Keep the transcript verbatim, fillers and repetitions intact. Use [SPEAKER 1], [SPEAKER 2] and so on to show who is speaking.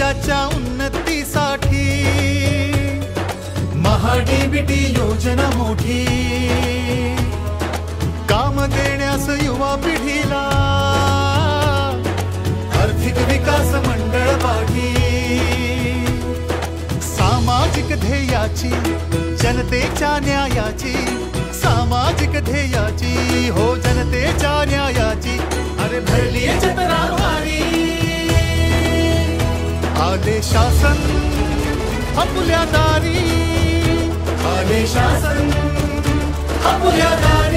[SPEAKER 1] समाजाच्या उन्नतीसाठी महाडीबीटी योजना मोठी, काम देण्यास युवा पिढीला आर्थिक विकास मंडळ पाठी। सामाजिक ध्येयाची जनतेच्या न्यायाची, सामाजिक ध्येयाची हो जनतेच्या न्यायाची, अरे भरली चतुरावारी आले शासन आपल्या दारी, आले शासन आपल्या दारी।